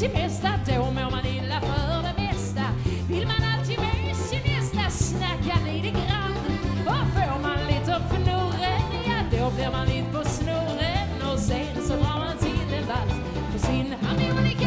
till bästa, då mår man illa för det mesta. Vill man alltid med sin nästa, snacka lite grann. Och får man lite upp för norren, ja då blir man lite på snurren. Och sen så drar man till en vals på sin harmonika.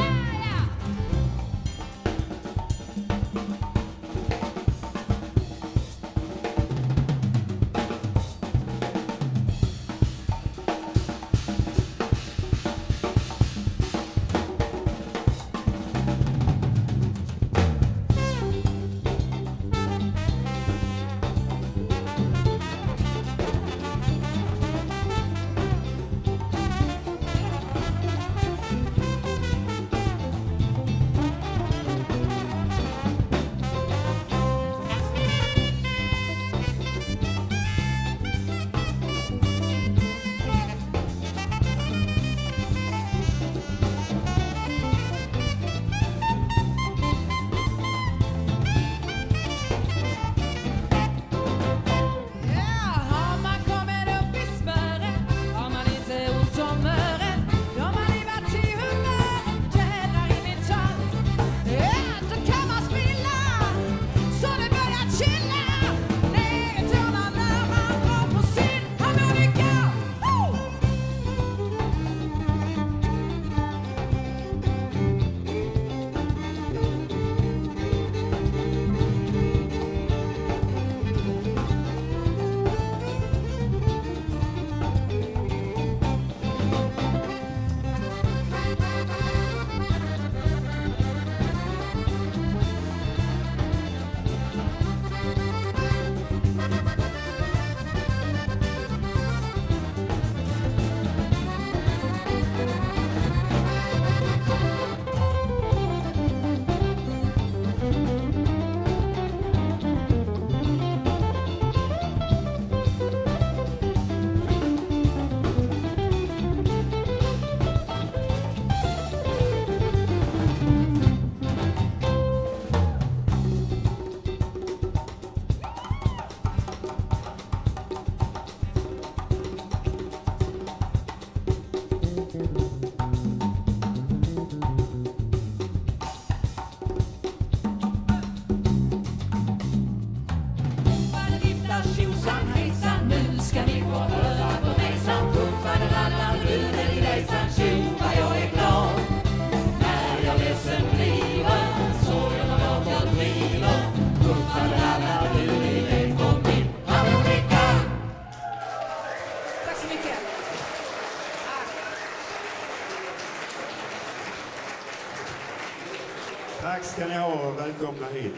Tack ska ni ha och välkomna hit.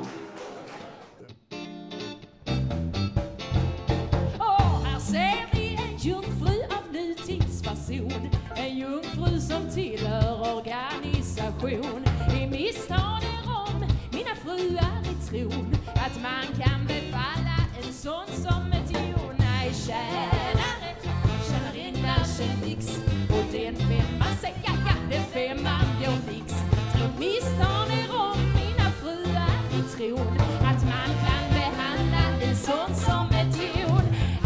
Här ser vi en jungfru av nutidsfason. En jungfru som tillhör organisation. I misstagen om mina fruar i tron att man kan befalla en sån som ett jon. Nej, tjänare, tjänarinna, tjänix. Och den femman säger ja, den femman går nix. Misstagen om mina fruar i tron att man kan behandla en sån som ett jon.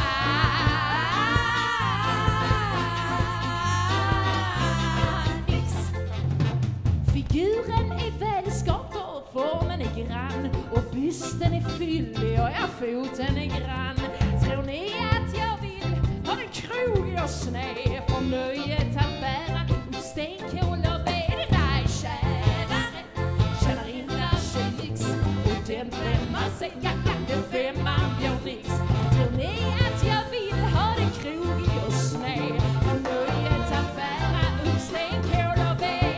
Figuren är välskapt och formen är grann och bysten är fyllig och foten är grann. Tror ni att jag vill ha en krog och sned för nöjet att bära upp stenkål och ved? Nej, tjänarinna, tjejnix och den femman säger ja, den femman gör nix. Tror ni att jag vill ha en krog och sned för nöjet att bära upp stenkål och ved?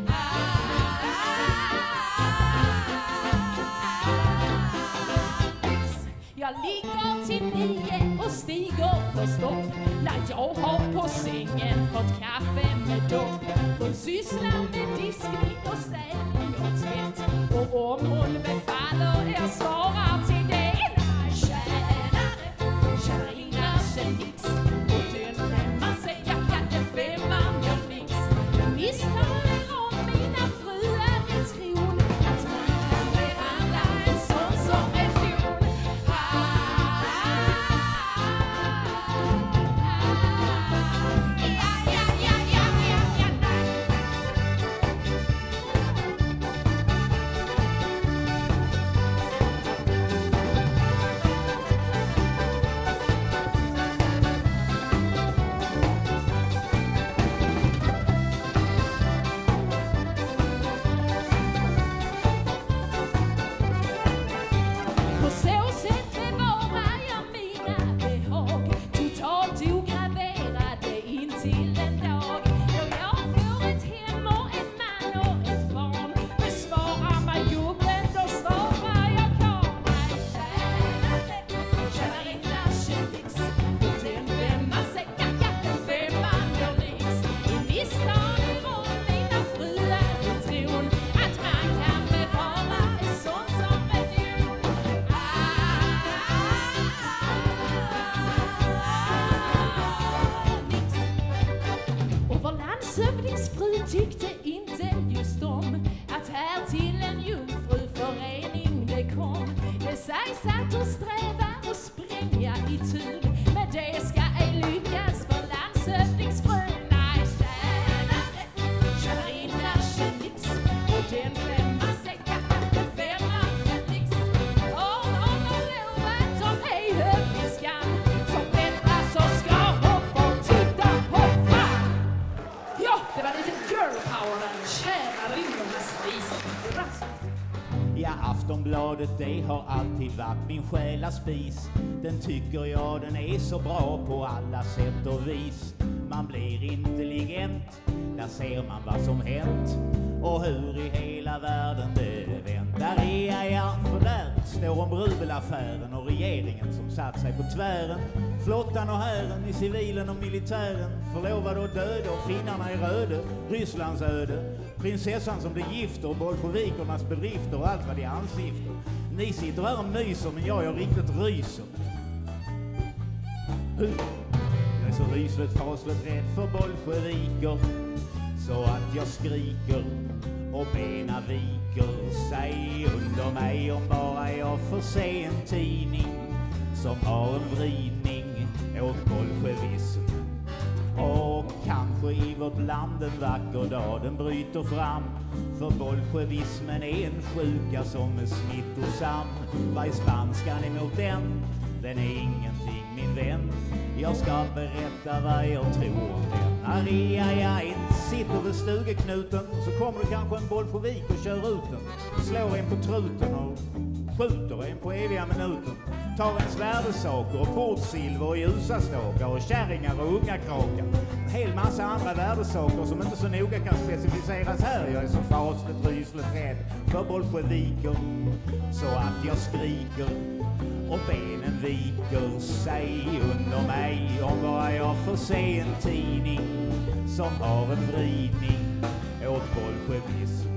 Jag ligger till 9 och stiger för stopp när jag har på sängen fått kaffe med dopp. Hon sysslar med diskning och städning och tvätt. Och om hon befaller jag svarar till det. Tjänarinna, tjejnix och den femman säger ja, den femman gör nix. Misstagen om mina fruar i tron att man kan behandla en sån som ett jon. landshövdingsfru tyckte inte just om att här till en jungfruförening det kom. Det sägs att hon strävar och spränga i tur, men det ska ej lyckas för landshövdingsfrun. Nej, tjänar inna tjänix och den främma säcka med femma fänix. Hon har lovat om ej hövdiskan som bättre så ska hon få titta på fan. Ja, det var lite girl power där. Tjänar innornas spis. Ja, Aftonbladet, det har alltid varit min själaspis. Den tycker jag den är så bra på alla sätt och vis. Man blir intelligent, där ser man vad som hänt och hur i hela världen det vänt. Där är jag, för där står om Brubelaffären och regeringen som satt sig på tvären. Flottan och hären i civilen och militären, förlovade och döda och finnarna i röde, Rysslands öde, prinsessan som blir gifter och bolsjevikernas bedrifter och allt vad de ansifter. Ni sitter här och myser, men jag riktigt ryser. Jag är så rysligt fasligt rädd för bolsjeviker, så att jag skriker och bena viker sig under mig om bara jag får se en tidning som har en vridning åt bolsjevism. Och kanske i vårt land en vacker dag den bryter fram, för bolsjevismen är en sjuka som är smittosam. Vad är spanskan emot den? Den är ingenting, min vän. Jag ska berätta vad jag tror om den. Aria sitter vid stugeknuten, så kommer det kanske en bolsjevik och kör ut den, slår en på truten och skjuter en på eviga minuten. Tar ens värdesaker och portsilver och ljusastakar och kärringar och unga krakar. En hel massa andra värdesaker som inte så noga kan specificeras här. Jag är så fasligt rysligt rädd för bolsjeviker, så att jag skriker och benen viker sig under mig om bara jag får se en tidning som har en vridning åt bolsjevism.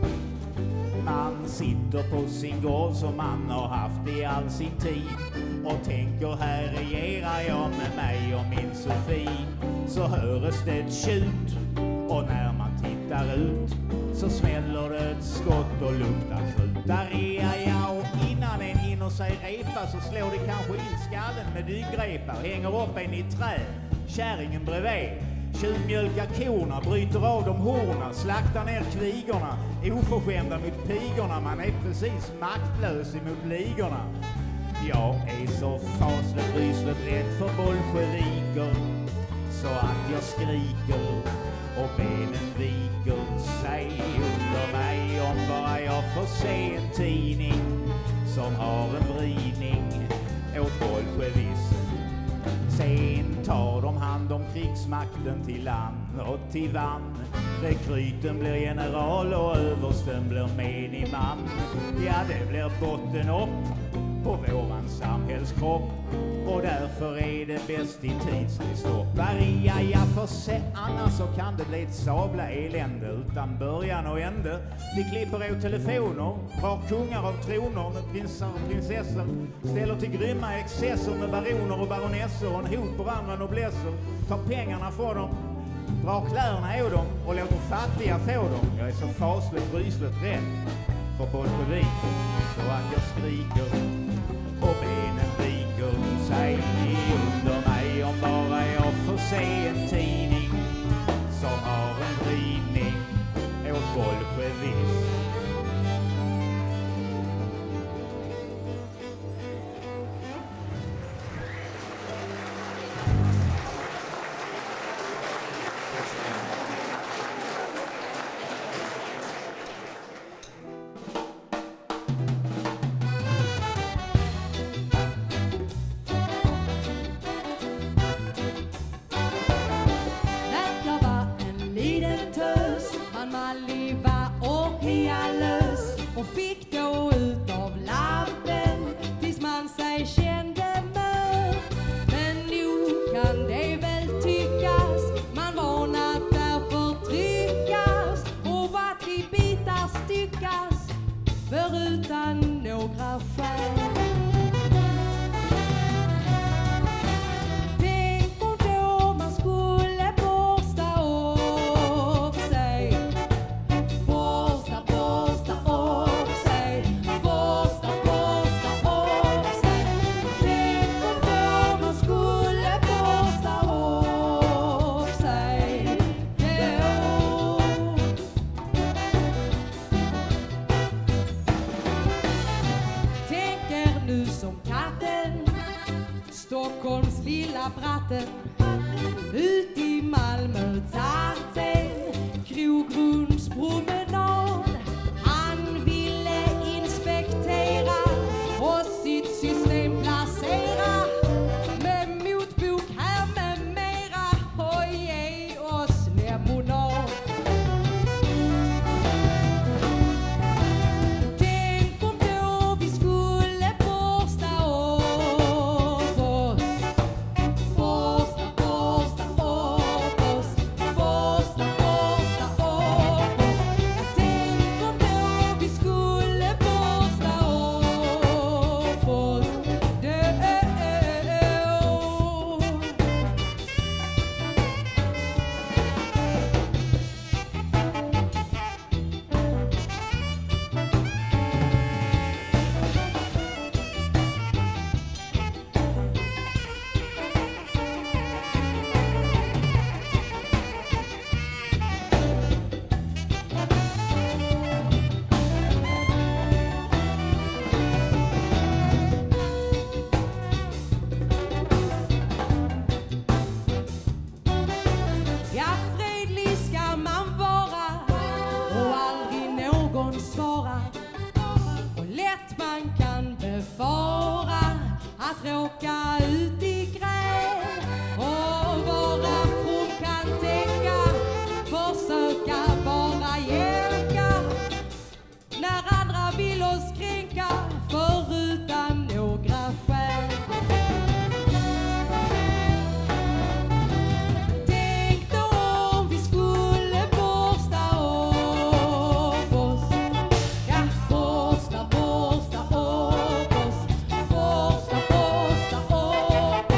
Man sitter på sin gård som man har haft i all sin tid och tänker, här regerar jag med mig och min Sofie. Så höres det ett tjut och när man tittar ut så smäller det ett skott och luktar skjut. Där är jag, och innan en hinner sig repa så slår det kanske in skallen med dyggrepar, hänger upp en i trä, kärringen bredvid tjuvmjölkar korna, bryter av dem horna, slaktar ner kvigorna, oförskämda mot pigorna. Man är precis maktlös emot ligorna. Jag är så fasligt rysligt rädd för bolsjeviker, så att jag skriker och benen viker sig under mig om bara jag får se en tidning som har en vridning åt bolsjevism. Sen tar de hand om krigsmakten till land och till vann. Rekryten blir general och översten blir menig man. Ja, det blir botten upp på våran samhällskropp, och därför är det bäst i tidsstopp. Jag får se, annars så kan det bli ett sabla elände utan början och ände. Vi klipper åt telefoner, drar kungar av troner med prinsar och prinsessor, ställer till grymma excesser med baroner och baronesser och en hot på andra noblesser, tar pengarna från dem, drar kläderna av dem och låter fattiga få dem. Jag är så fasligt rysligt rädd för bolsjevik, så att jag skriker och benen viker sig under mig om bara jag får se en tidning som har en vridning åt bolsjevism. Stockholms lilla bratten, ut i Malmö tatten, krogrundspromenad. Han ville inspektera och sitt system placera med motbok här med mera och ge oss lemonad. Tänk om då vi skulle borsta av oss, borsta av oss, borsta av oss. Tänk om då vi skulle borsta av oss. Ja, fredlig ska man vara och aldrig någon svara. Och lätt man kan befara att råka ut i gräl. Och vara from kan tänka, försöka vara hjälka när andra vill oss kränka förutan några skäl. Tänk då om vi skulle borsta av oss. Ja, borsta av oss. Borsta av oss.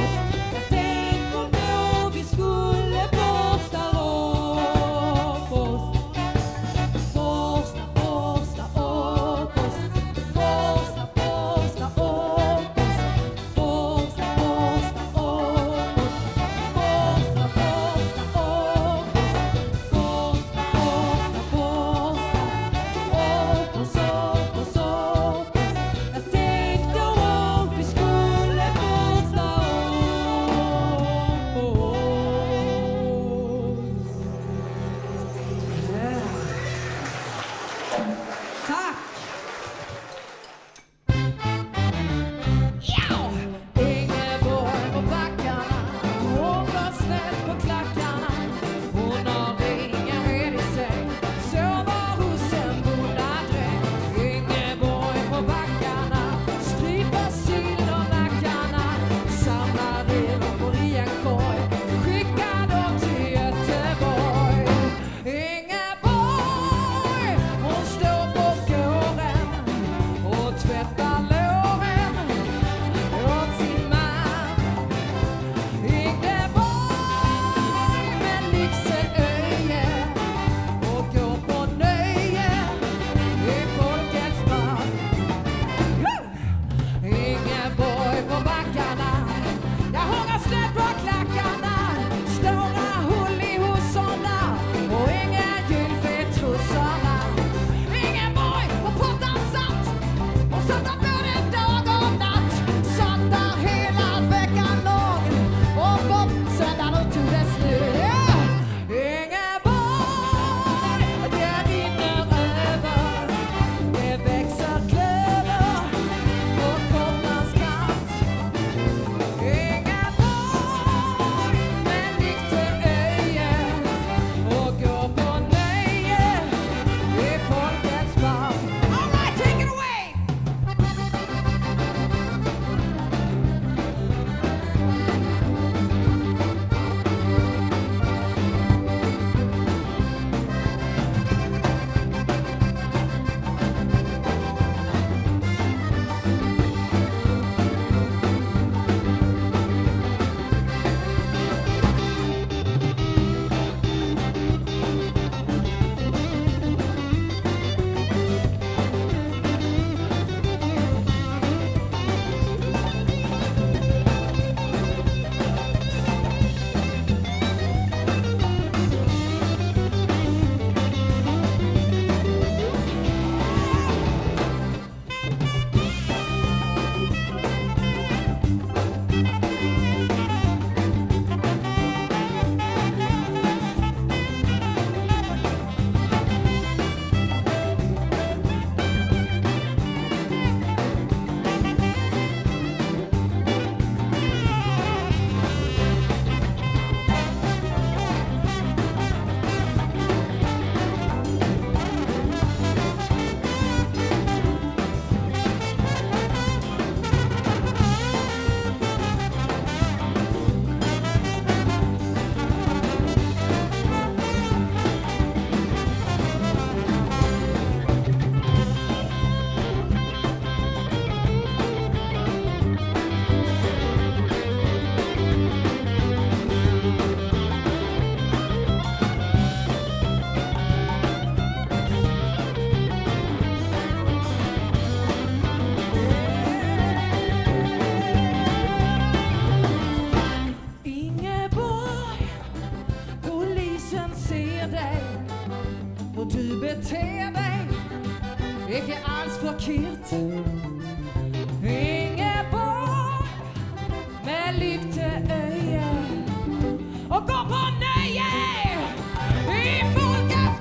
det lyfte öje och går på nöje i folkets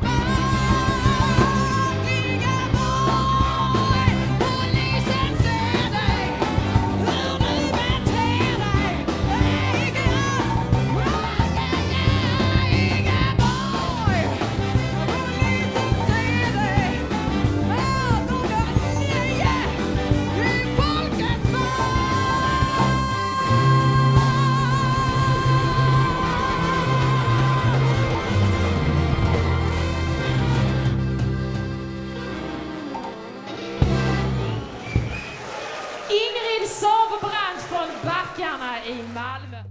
barn. Ingeborg, polisen ser dig, hur du beter dig. Ingeborg, polisen ser dig, här går det nöje i folkets barn. Ingrid Sauerbrand från Backarna i Malmö.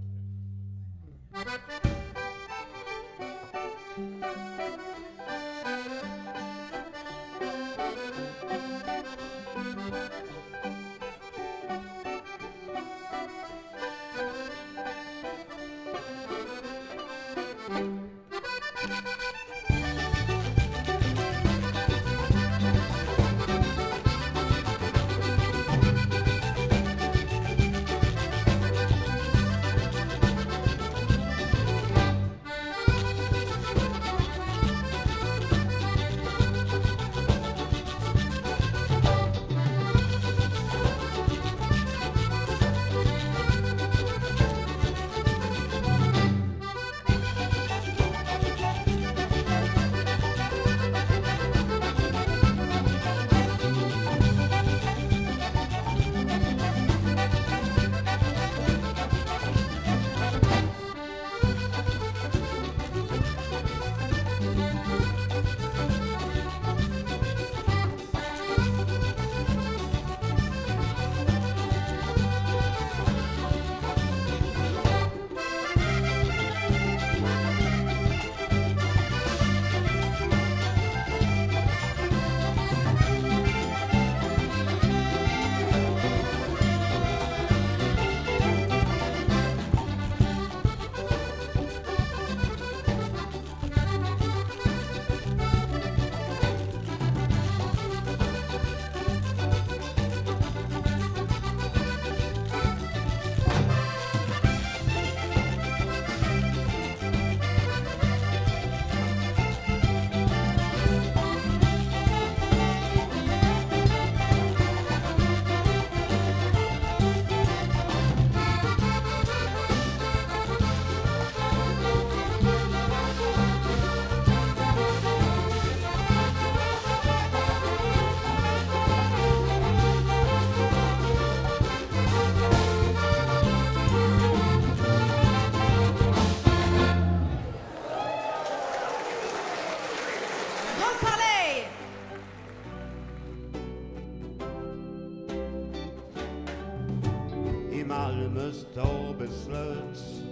Malmö stad beslöts,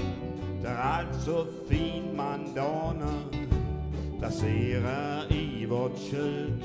där allt så fin man danar, placerar i vårt kök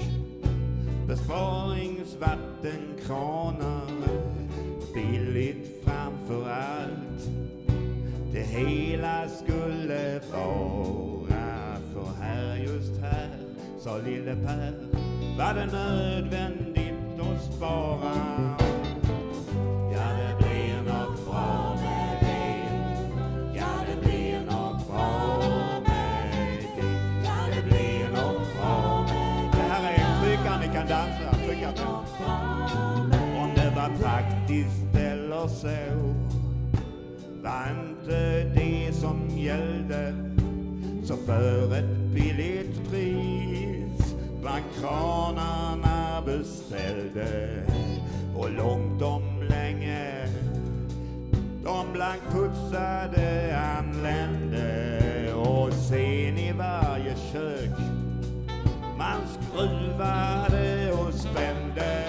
besparingsvattenkranar, billigt framför allt. Det hela skulle vara, för här, just här, sa lille Per, var det nödvändigt att spara. Ja, det blir något bra med det. Ja, det blir något bra med det. Ja, det blir något bra med det. Det här är en trycka, ni kan dansa, trycka på. Om det var praktiskt eller så, var inte det som gällde. Så för ett billigt pris bland kranarna beställde, och långt om länge de blankt putsade anlände. Och sen i varje kök man skruvade och spände.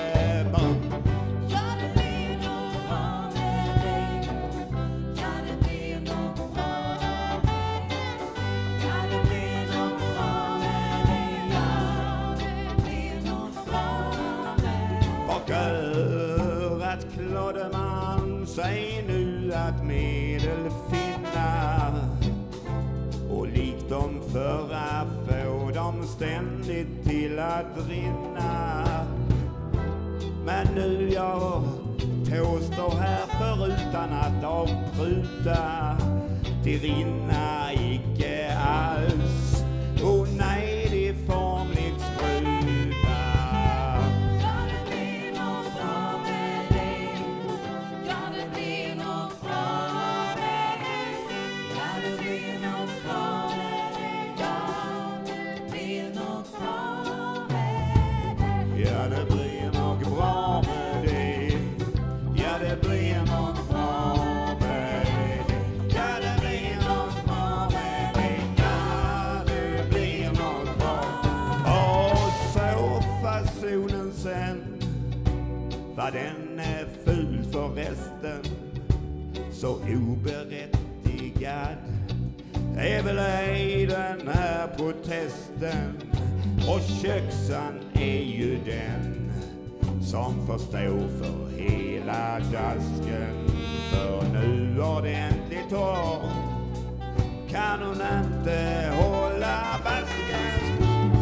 Örat klodde man sig nu att medel finna, och likt de förra får de ständigt till att rinna. Men nu jag påstår här förutan utan att avbryta, det rinna icke alls. Och nej, det formligt spruta. Ja, det blir nog bra med dig. Ja, det blir nog bra med dig. Ja, det blir nog bra med dig. Ja, det blir nog bra med dig. Ja, det blir nog bra med dig. Ja, det blir nog bra med dig. Ja, det blir nog bra med dig. Ja, det blir nog bra. Och så fasonen sen, vad den är ful förresten, så oberättigad är väl ej den här protesten. Och köksan är ju den som får stå för hela dasken. För nu har det äntligen torr, kan hon inte hålla basken.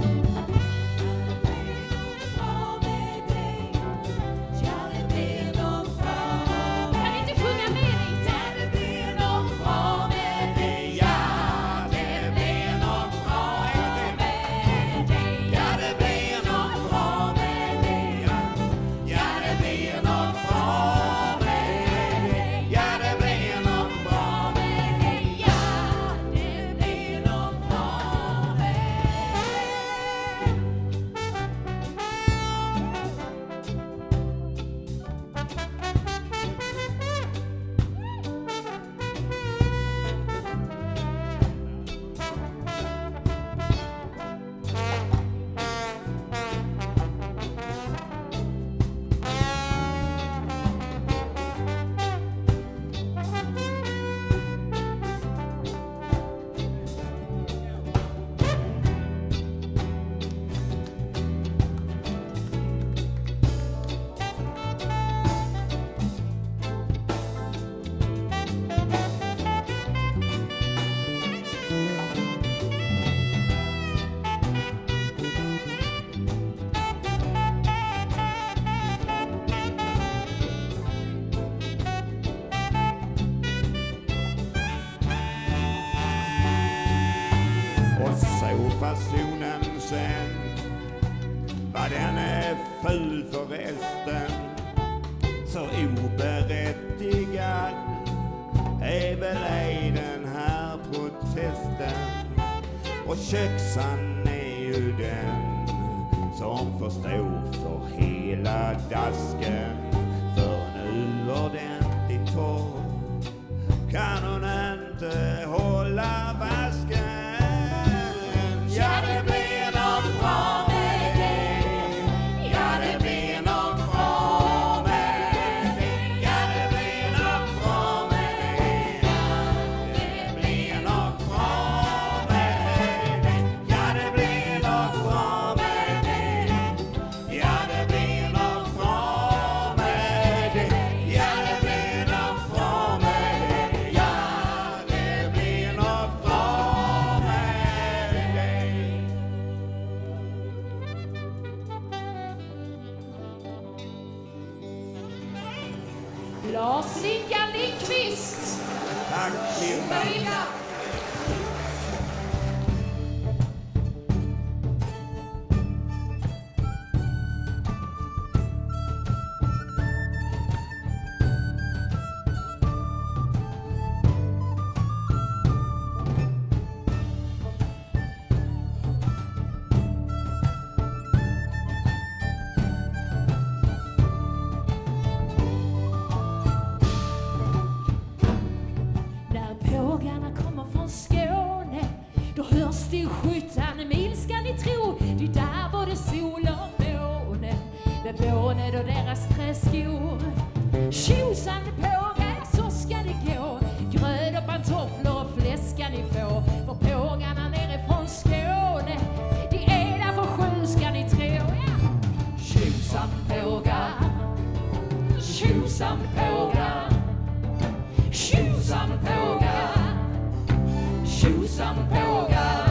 Fasonen sen, vad den är ful förresten, så oberättigad är väl ej den här protesten. Och köksan är ju den som får stå för hela dasken. För nu ordentligt torr, kan hon inte hålla vasken. Ja, det blir nog bra med dig. Ja, det blir nog bra med dig. Ja, det blir nog bra med dig. Ja, det blir nog bra med dig. Ja, det blir nog bra med dig. Ja, det blir nog bra med dig. Ja, det blir nog bra med dig. Ja, det blir nog bra med dig. Lars Linkan Lindqvist. Tack, Linda. När pågarna kommer från Skåne, då hörs det skjutan mil ska ni tro. Det är där både sol och måne, beboende och deras träskor. Tjosan pågar, så ska det gå. Gröd och pantofflor och fläsk ska ni få. För pågarna nere från Skåne, det är där för 7 ska ni tro. Ja. Tjosan pågar, tjosan pågar, tjosan pågar, tjosan pågar.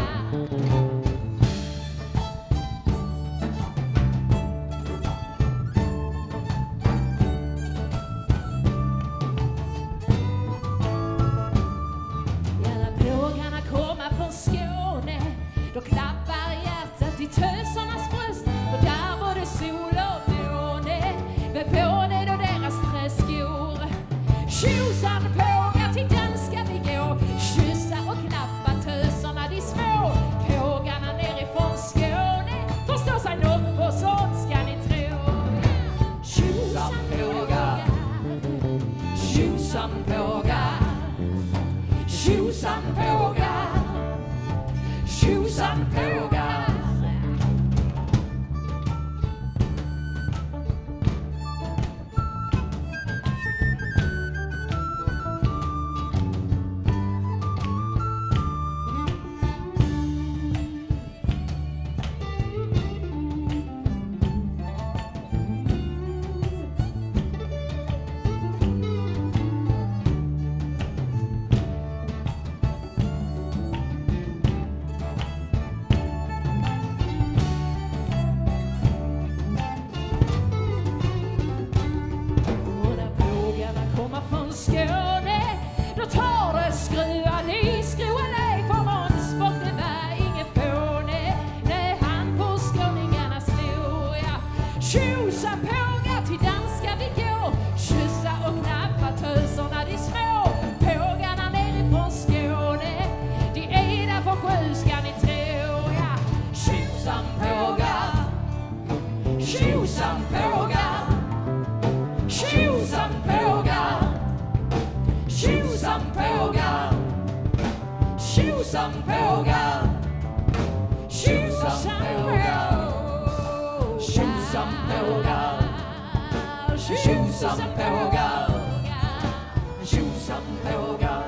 Tjosan pågar, tjosan pågar, tjosan pågar, tjosan pågar, tjosan pågar, tjosan pågar,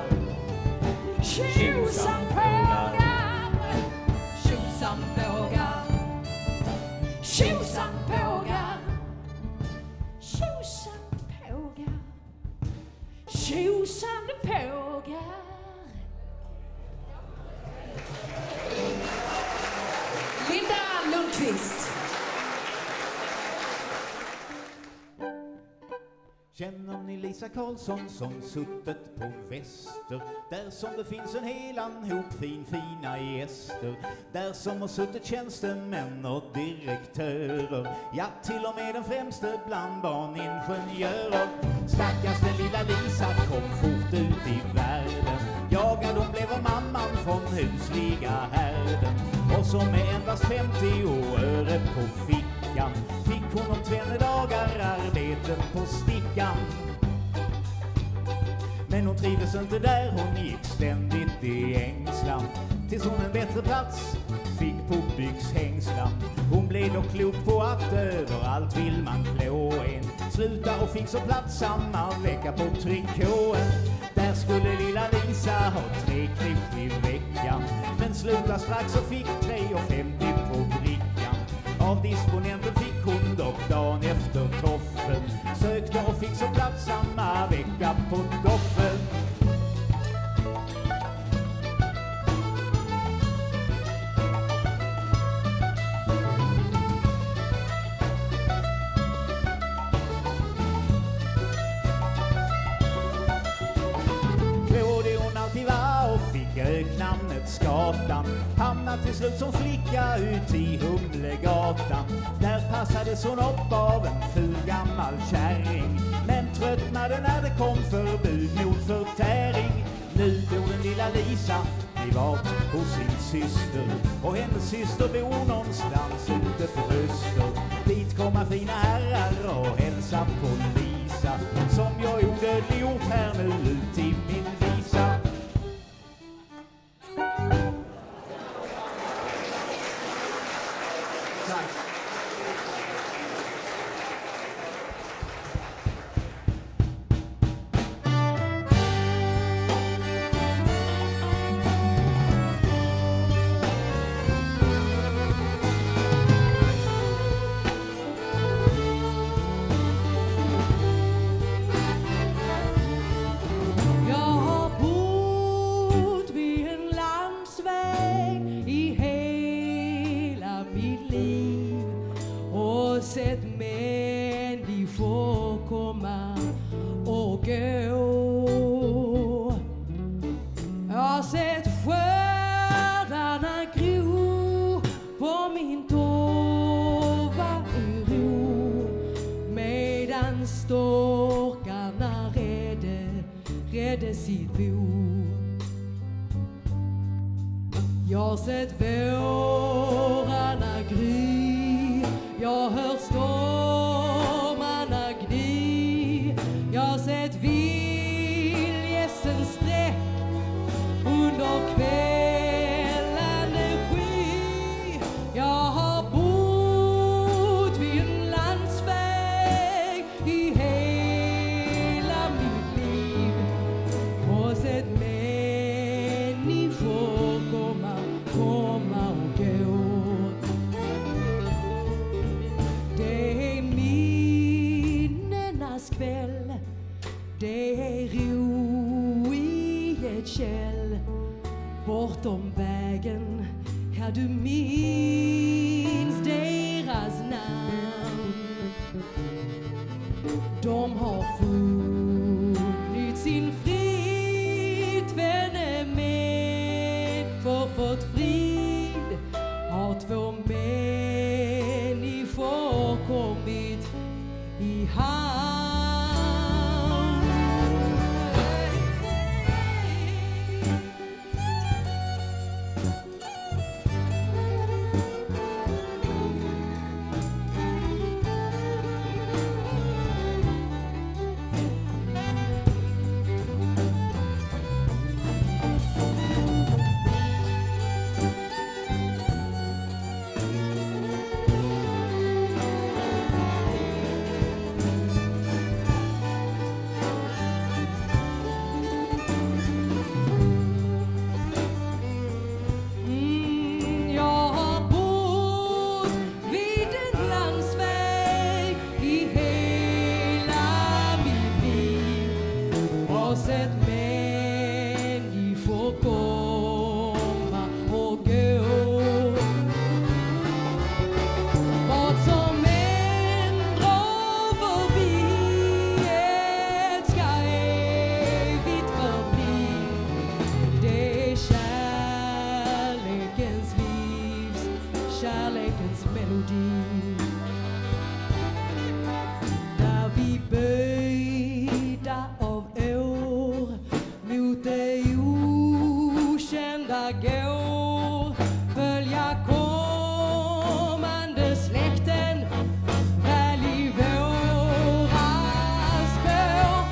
tjosan pågar, tjosan pågar, tjosan pågar, Tjosan pågar, tjosan pågar. Linda Lundqvist. Känner ni Lisa Karlsson som suttit på Väster? Där som det finns en helan hop fina gäster. Där som har suttit tjänstemän och direktörer. Ja, till och med den främste bland barningenjörer. Stackars den lilla Lisa kom fort ut i världen. Jagad hon blev av mamman från husliga härden. Och som med endast 50 öre på fickan fick hon om 2 dagar arbete på stickan. Men hon trivdes inte där, hon gick ständigt i ängslan. Tills hon en bättre plats fick på byxhängslan. Hon blev då klok på att överallt vill man klå en. Sluta och fick så plats samma vecka på trikåen. Där skulle lilla Lisa ha 3 klipp i veckan. Men sluta strax och fick 3,50 på brickan. Av disponenten fick hon dock dagen efter toffen. Sökte och fick så plats samma vecka på doffen. Öknamnet Skatan hamnade till slut som flicka ut i Humlegatan. Där passades hon upp av en ful gammal kärring. Men tröttnade när det kom förbud mot förtäring. Nu bor den lilla Lisa privat hos sin syster. Och hennes syster bor någonstans ute på Öster. Dit kommer fina herrar och hälsa på Lisa. Som jag odödliggjort här nu ut i min visa. Bortom vägen, ja du minns deras namn. De har funnit sin frid, tvenne människor fått frid. Har 2 människor kommit i hamn. får komma och gå. Vad som än drar förbi ska evigt förbli. Det är kärlekens livs, kärlekens melodi. Där vi böjda av år mot det okända går, följa kommande släkten väl i våra spår.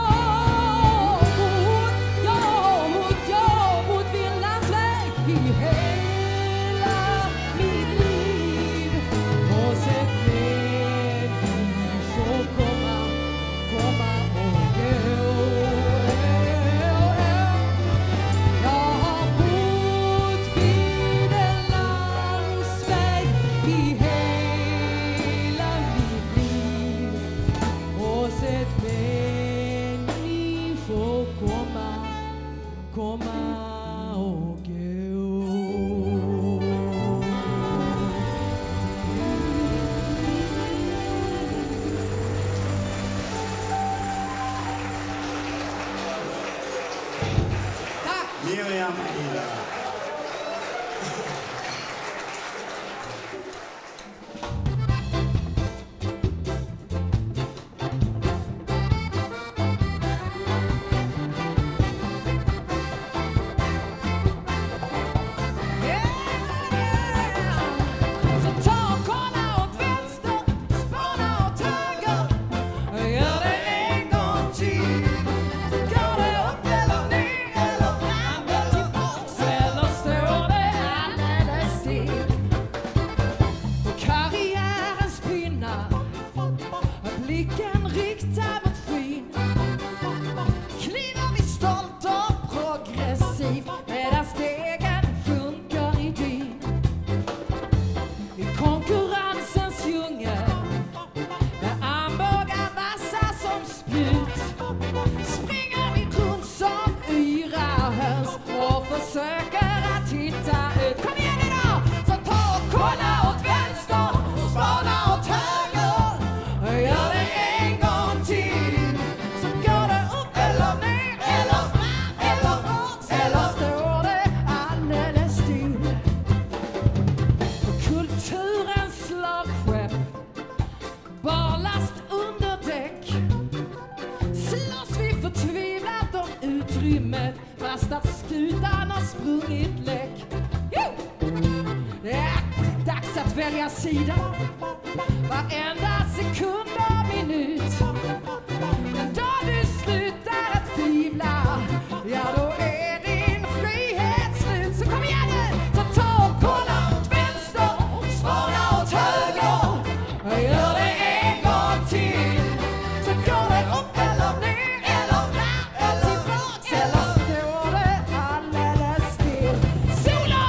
Jag mot vildans väg i hela mitt liv, och sett människor komma och gå. Jag har bott vid en landsväg i hela mitt liv och sett människor komma och gå. Miriam Ida. Så ta och kolla åt vänster, spana åt höger. Gör det en gång till. Så går det upp eller ner eller fram eller tillbaks, eller står det alldeles still. På karriärens pinnar är blicken riktad mot skyn. Kliver vi stolt och progressivt medan stegen sjunker i dyn. I konkurrensens djungel med armbågar vassa som spjut springer vi runt som yra höns och försöker att hitta ut. Kom igen idag! Så ta och kolla åt vänster och spana åt höger. Gör det en gång till. Så går det upp eller ner eller fram eller bak, eller står det alldeles still. På kulturens slagskepp, barlast under däck, slåss vi förtvivlat om utrymmet fast att skutan har sprungit läck. Jo! Det är dags att välja sida varenda sekund och minut. Den dag du slutar att tvivla, ja då är din frihet slut. Så kom igen nu! Så ta och kolla åt vänster, spana åt höger. Gör det en gång till. Så går det upp eller ner eller fram eller tillbaks, eller står det alldeles still. Solo!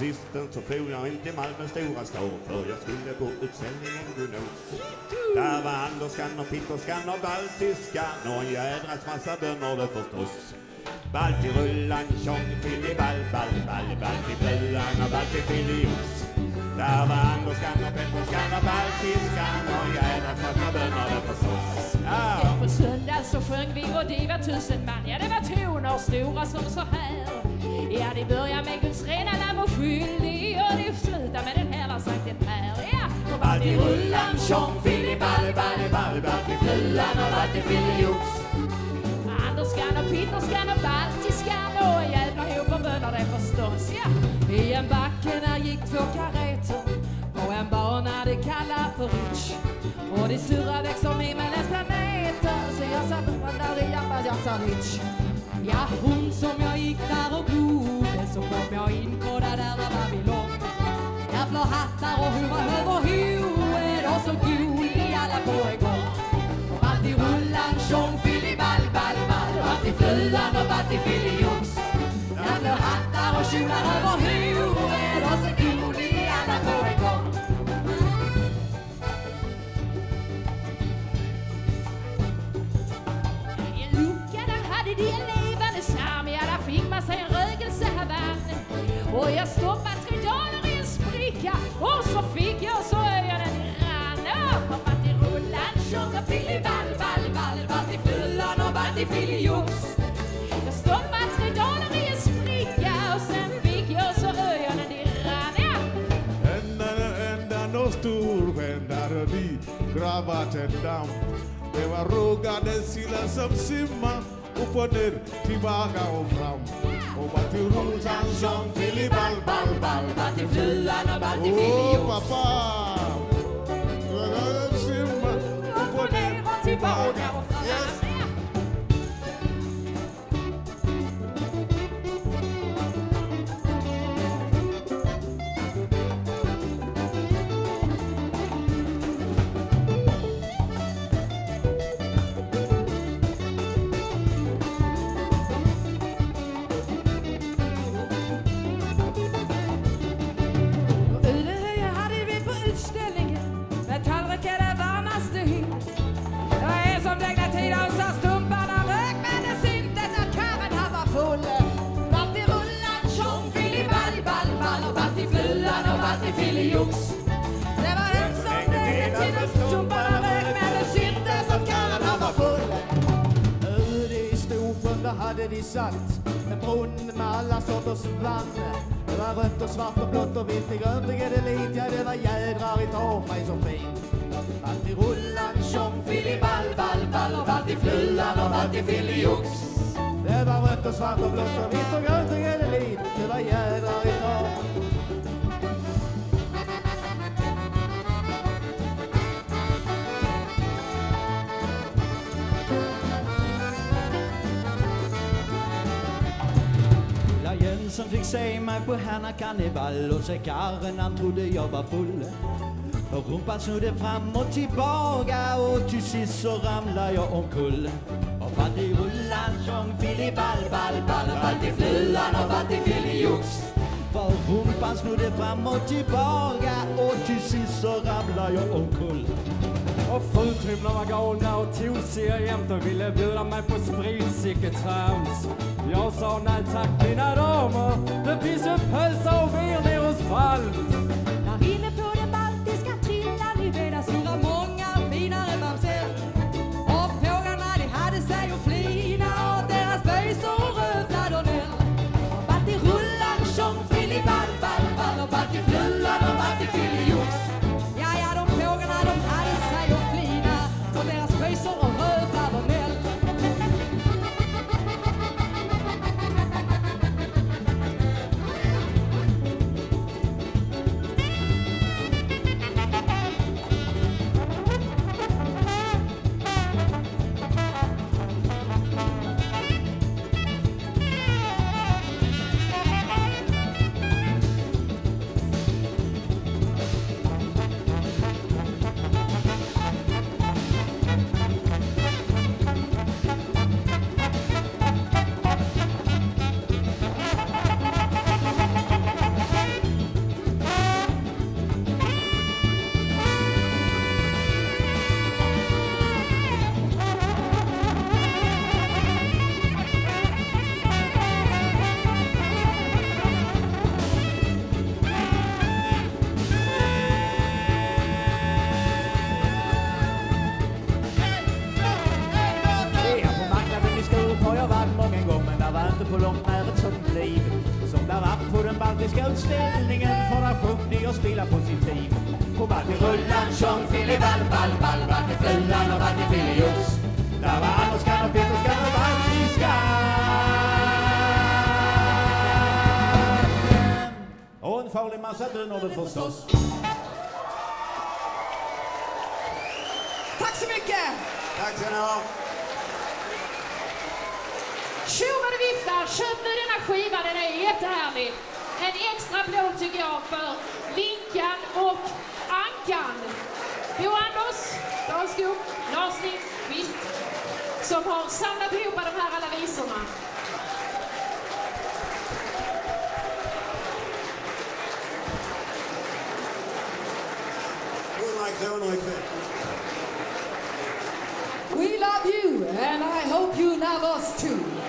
sisten så får jag inte Malmö stora stå, för jag skulle på utställningen Gunnos. Där var Anderskan och Pitterskan och Baltiskan och en jädrans massa bönder det förstås. Baltirullan, tjong, filli, ball, ball, ball, baltifruan och baltifiliox. Där var Anderskan och Petterskan och Baltiskan och en jädrans massa bönder det förstås. På söndag så sjöng vi och det var 1000 man. Ja, det var toner stora som så här. Ja, det börjar med Guds rena lamm och skyldig och det slutar med den här Sankten Per. Ja, och baltirullan, tjong, filli, ball, ball, ball, baltifruan och baltifiliox. Anderskan och Pitterskan och Baltiskan och en jävla hop av bönder det förstås. Ja, i en backe där gick 2 kareter på en bana det kallar för Ritch. Och det surrar växer himmelens planeter. Så jag satt och där i fast jag sa Ritch. Ja, hon som jag gick där och bodde, så kom jag in på där var Babylon. Jag flår hattar och hurrar över huvudet och så god i alla på igång. Baltirullan, tjong, filli, ball, ball, ball, baltifruan och baltifiliox. Jag flår hattar och tjurar över huvudet och så god i alla på igång. Det är levande sam, ja där fick man sig en rögelse här vann. Och jag stoppade 3 dagar i en spricka och så fick jag så ögonen rann. Och baltirullan, tjong och filli, ball, ball, ball, baltifruan och baltifiliox. Jag stoppade 3 dagar i en spricka och sen fick jag så ögonen rann. Ändan och storskändare vi gravaten damm. Det var rogade sillar som simmar upp och ner, tillbaka och fram. Och baltirullan, tjong, filli, ball, ball, ball, baltifruan och baltifiliox. Åh pappa! Simma upp och ner, tillbaka och fram. Yes. Det var en som blev till en sumparna rök, men det syntes att karren han var full. Öde i Storsjön, där hade de satt en brunn med alla sorters vann. Det var rött och svart och blått och vitt, grönt och gedelit. Ja, det var jädrar i torrfärg så fint. Baltirullan, tjong, filli, ball, ball, ball, baltifruan och baltifiliox. Det var rött och svart och blått och vitt och grönt och gedelit. Det var jädrar i torrfärg. Som fick se mig på Hanna Kannibal och se karren han trodde jag var full. Och rumpan snodde fram och tillbaka och till sist så ramlade jag omkull. Och baltirullan, tjong, filli, ball, ball, ball, baltifruan och baltifiliox. För rumpan snodde fram och tillbaka och till sist så ramlade jag omkull. Och frutrymlarna var galna och tosiga jämt och ville bjuda mig på sprit, sicket trams. Jag sa nej tack mina damer, det finns ju pölsa och vin ner hos Palm. Där inne på den baltiska trillan vi vet stora många finare bamsel. Och fåglarna de hade sig och flina och deras böjsor och röda donell. Baltirullan, tjong, filli, ball, ball, ball och baltifruan och baltifiliox. Ja, de fåglarna de hade sig och flina och deras böjsor och röda donell. hur långt är ett sånt liv? Som där var på den baltiska utställningen, för där sjöng de och spelade på sin tid. På Baltirullan sjöng Fili ball, ball, ball, Baltifrullan och Baltifilius. Där var Anderskan och Peterskan och Baltiskan. Och en farlig massa bönor förstås. Tack så mycket! Tack ska ni ha. Tjo vad det viftar, köp nu denna skiva, den är jättehärlig. En extra applåd tycker jag för Linkan och Ankan. Bo Anders, Dalskog, Lars Lindqvist som har samlat ihop de här alla visorna. We love you and I hope you love us too.